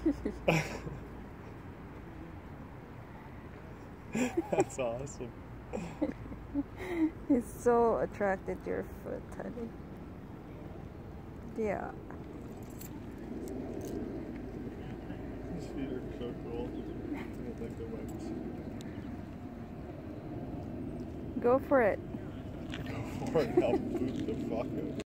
That's awesome. He's so attracted to your foot, honey. Yeah. His feet are so cool. I don't like the webs. Go for it. Go for it. I'll boot the fuck out of it.